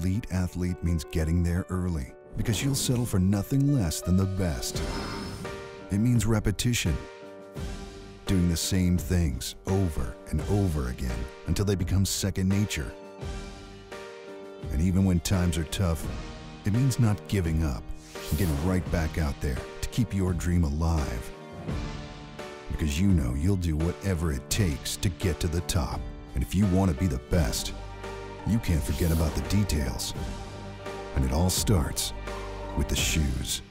elite athlete means getting there early, because you'll settle for nothing less than the best. It means repetition, doing the same things over and over again until they become second nature. And even when times are tough, it means not giving up and getting right back out there to keep your dream alive. Because you know you'll do whatever it takes to get to the top. And if you want to be the best, you can't forget about the details. And it all starts with the shoes.